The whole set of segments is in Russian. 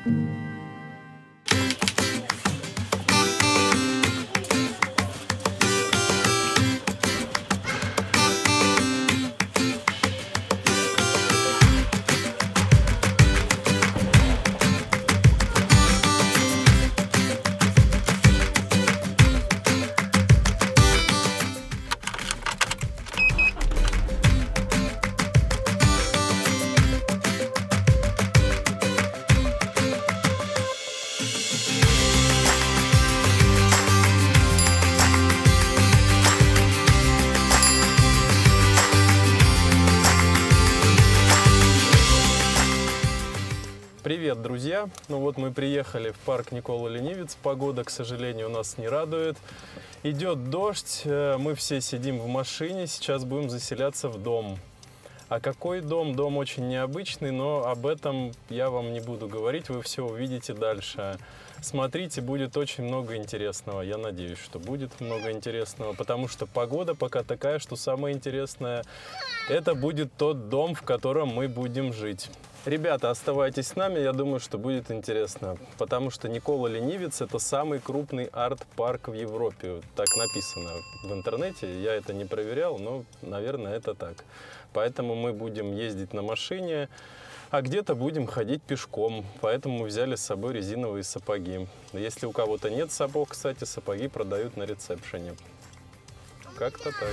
Привет, друзья! Ну вот мы приехали в парк Никола Ленивец. Погода, к сожалению, нас не радует. Идет дождь, мы все сидим в машине, сейчас будем заселяться в дом. А какой дом? Дом очень необычный, но об этом я вам не буду говорить, вы все увидите дальше. Смотрите, будет очень много интересного. Я надеюсь, что будет много интересного, потому что погода пока такая, что самое интересное – это будет тот дом, в котором мы будем жить. Ребята, оставайтесь с нами, я думаю, что будет интересно, потому что Никола Ленивец – это самый крупный арт-парк в Европе. Так написано в интернете, я это не проверял, но, наверное, это так. Поэтому мы будем ездить на машине, а где-то будем ходить пешком, поэтому мы взяли с собой резиновые сапоги. Если у кого-то нет сапог, кстати, сапоги продают на ресепшене. Как-то так.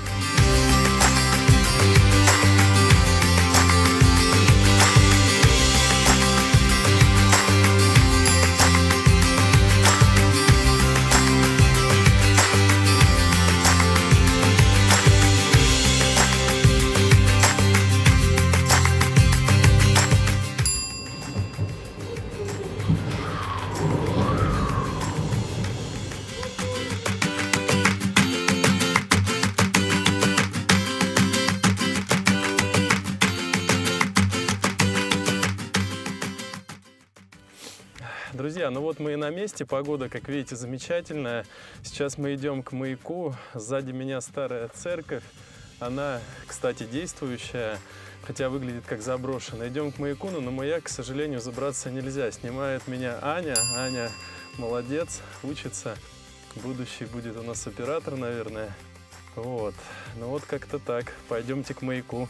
Друзья, ну вот мы и на месте, погода, как видите, замечательная. Сейчас мы идем к маяку, сзади меня старая церковь, она, кстати, действующая, хотя выглядит как заброшенная. Идем к маяку, но на маяк, к сожалению, забраться нельзя. Снимает меня Аня, Аня молодец, учится, будущий будет у нас оператор, наверное. Вот, ну вот как-то так, пойдемте к маяку.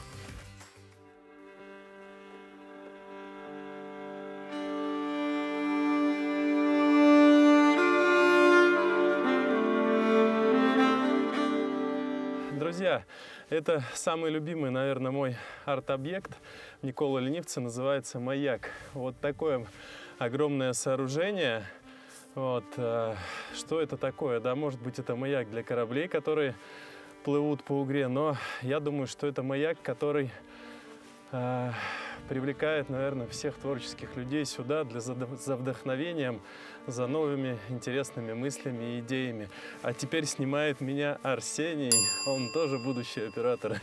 Друзья, это самый любимый, наверное, мой арт-объект Никола Ленивца, называется маяк. Вот такое огромное сооружение. Вот, что это такое? Да, может быть, это маяк для кораблей, которые плывут по Угре, но я думаю, что это маяк, который привлекает, наверное, всех творческих людей сюда за вдохновением, за новыми интересными мыслями и идеями. А теперь снимает меня Арсений, он тоже будущий оператор.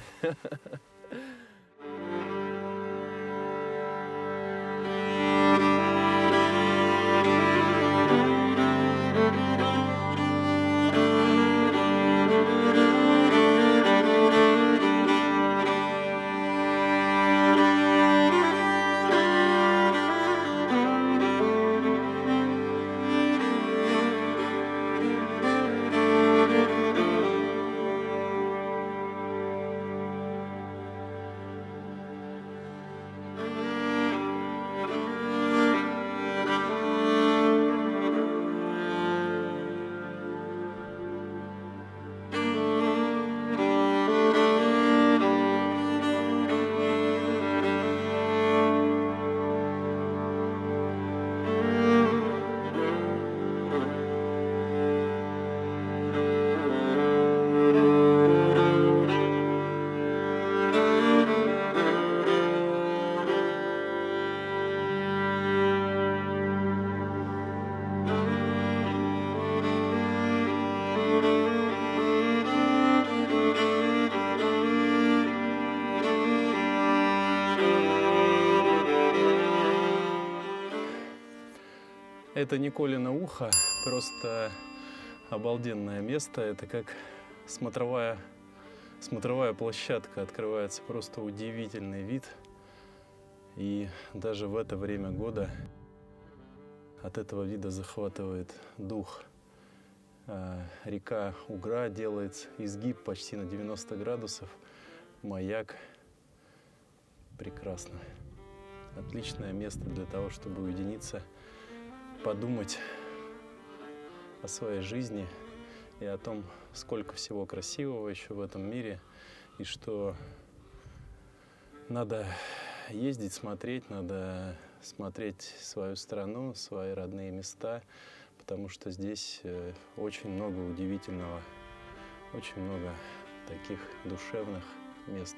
Это Николино ухо, просто обалденное место. Это как смотровая площадка, открывается просто удивительный вид. И даже в это время года От этого вида захватывает дух. Река Угра делает изгиб почти на 90 градусов. Маяк. Прекрасно. Отличное место для того, чтобы уединиться, подумать о своей жизни и о том, сколько всего красивого еще в этом мире, и что надо ездить, смотреть, надо смотреть свою страну, свои родные места, потому что здесь очень много удивительного, очень много таких душевных мест.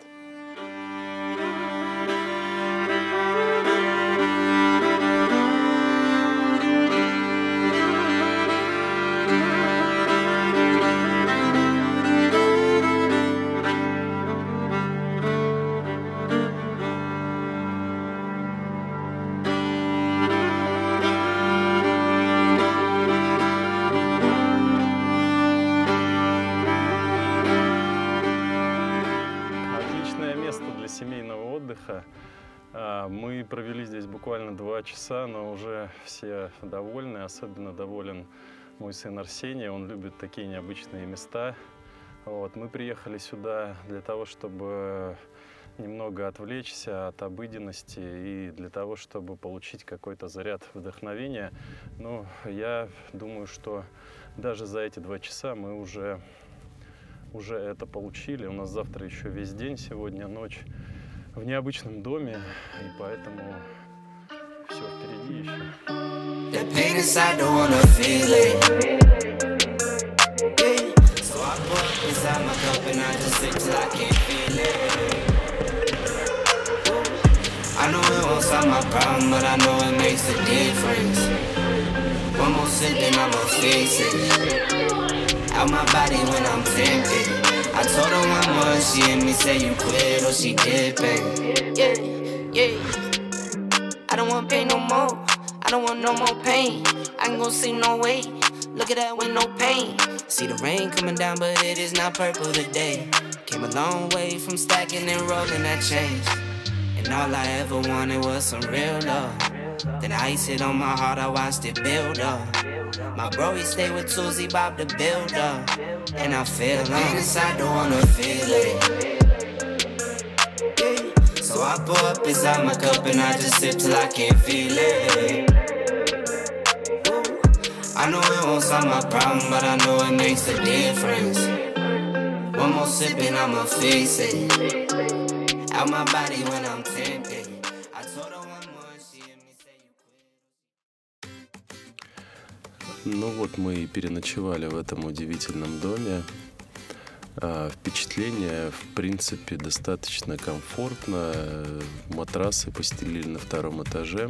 Семейного отдыха. Мы провели здесь буквально 2 часа, но уже все довольны. Особенно доволен мой сын Арсений. Он любит такие необычные места. Мы приехали сюда для того, чтобы немного отвлечься от обыденности и для того, чтобы получить какой-то заряд вдохновения. Но я думаю, что даже за эти 2 часа мы уже это получили. У нас завтра еще весь день, сегодня ночь в необычном доме, и поэтому все впереди еще. Out my body when I'm tempted. I told her one more, she hit me, say you quit, or she dipping. Yeah, yeah. I don't want pain no more. I don't want no more pain. I ain't gon' see no way. Look at that with no pain. See the rain coming down, but it is not purple today. Came a long way from stacking and rolling that change. And all I ever wanted was some real love. Then I iced it on my heart, I watched it build up. My bro, he stay with Tuesday Bob the builder. And I feel inside, don't wanna feel it. So I pour up inside my cup and I just sip till I can't feel it. I know it won't solve my problem, but I know it makes a difference. One more sip and I'ma fix it. Out my body when I'm tempted. I told her one more, she hit me, say you quit. Ну вот мы и переночевали в этом удивительном доме. Впечатление, в принципе, достаточно комфортно. Матрасы постелили на 2-м этаже.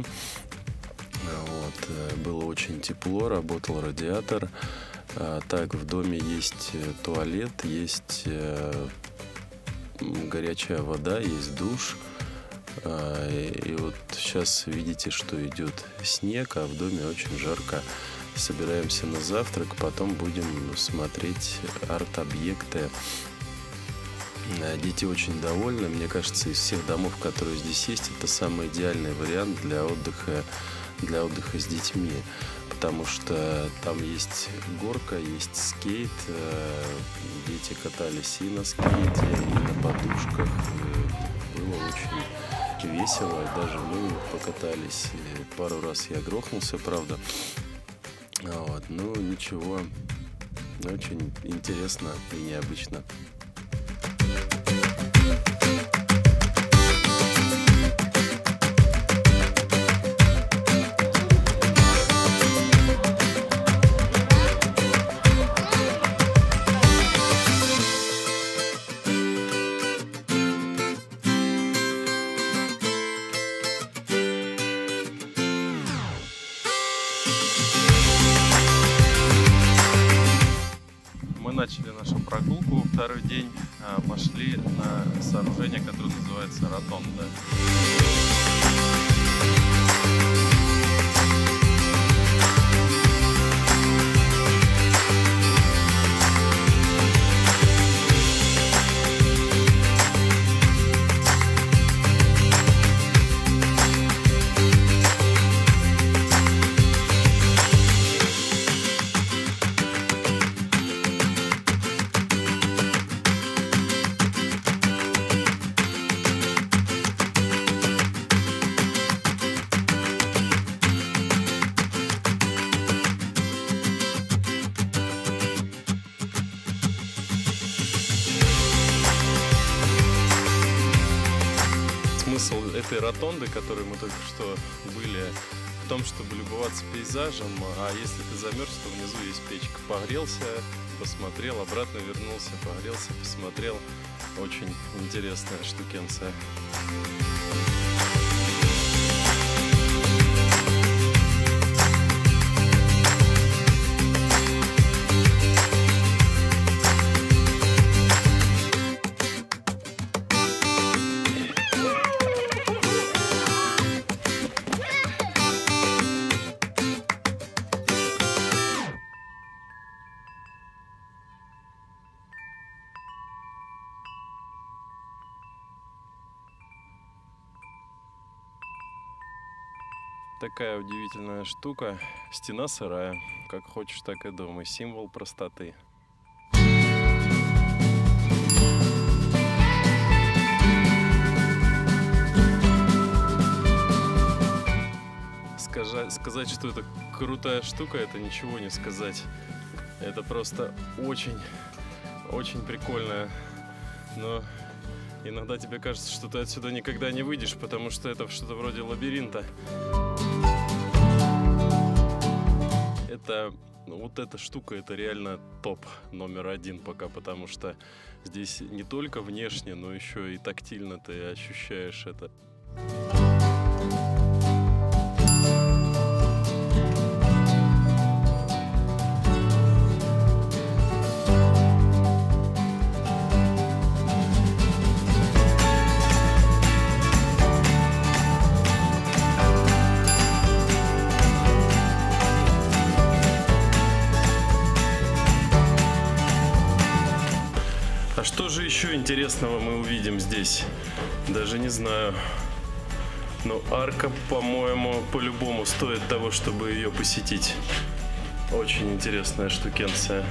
Было очень тепло, работал радиатор. Так, в доме есть туалет, есть горячая вода, есть душ. И вот сейчас видите, что идет снег, а в доме очень жарко. Собираемся на завтрак, потом будем смотреть арт-объекты. Дети очень довольны. Мне кажется, из всех домов, которые здесь есть, это самый идеальный вариант для отдыха с детьми. Потому что там есть горка, есть скейт. Дети катались и на скейте, и на подушках. Было очень весело. Даже мы покатались. Пару раз я грохнулся, правда. Ну, ничего, очень интересно и необычно. Начали нашу прогулку, второй день, пошли на сооружение, которое называется ротонда. этой ротонды, которые мы только что были, в том, чтобы любоваться пейзажем, а если ты замерз, то внизу есть печка. Погрелся, посмотрел, обратно вернулся, погрелся, посмотрел. Очень интересная штукенция. Такая удивительная штука. Стена сырая. Как хочешь, так и думай. Символ простоты. Сказать, что это крутая штука, это ничего не сказать. Это просто очень прикольно. Но иногда тебе кажется, что ты отсюда никогда не выйдешь, потому что это что-то вроде лабиринта. Вот эта штука, это реально топ номер один пока, потому что здесь не только внешне, но еще и тактильно ты ощущаешь это. Что же еще интересного мы увидим здесь? Даже не знаю. Но арка, по-моему, по-любому стоит того, чтобы ее посетить. Очень интересная штукенция.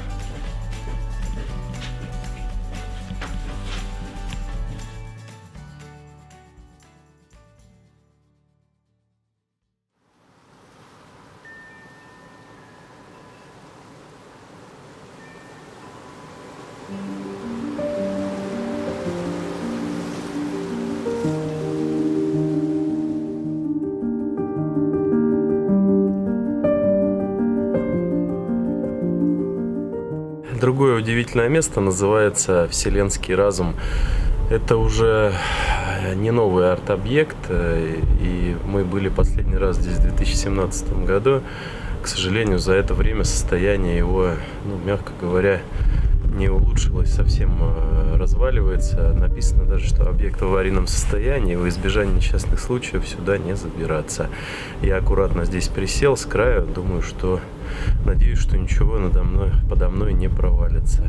Другое удивительное место называется Вселенский разум. Это уже не новый арт-объект, и мы были последний раз здесь в 2017 году. К сожалению, за это время состояние его, мягко говоря, не улучшилось, совсем разваливается. Написано даже, что объект в аварийном состоянии, во избежание несчастных случаев сюда не забираться. Я аккуратно здесь присел с краю, надеюсь, что ничего подо мной не провалится.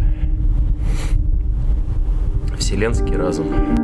Вселенский разум.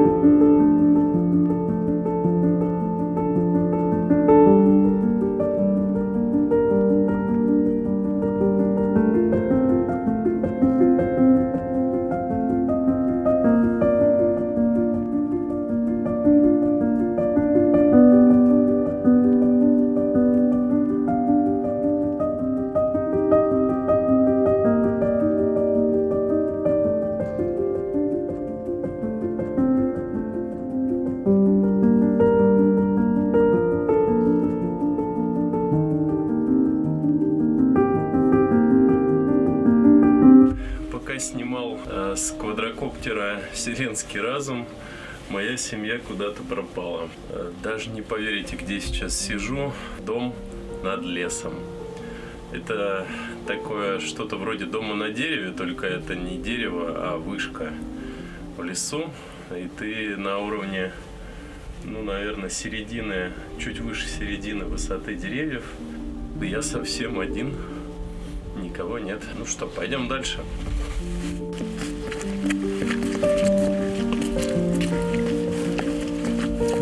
Снимал с квадрокоптера «Вселенский разум», моя семья куда-то пропала. Даже не поверите, где сейчас сижу. Дом над лесом. Это такое что-то вроде дома на дереве, только это не дерево, а вышка в лесу. И ты на уровне, наверное, середины, чуть выше середины высоты деревьев. Я совсем один. Никого нет. Ну что, пойдем дальше.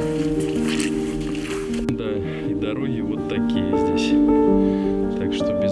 Да, и дороги вот такие здесь. Так что без